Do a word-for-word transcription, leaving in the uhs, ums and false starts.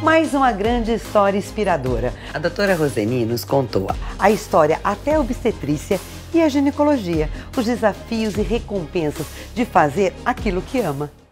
Mais uma grande história inspiradora. A doutora Roseni nos contou a história até a obstetrícia e a ginecologia, os desafios e recompensas de fazer aquilo que ama.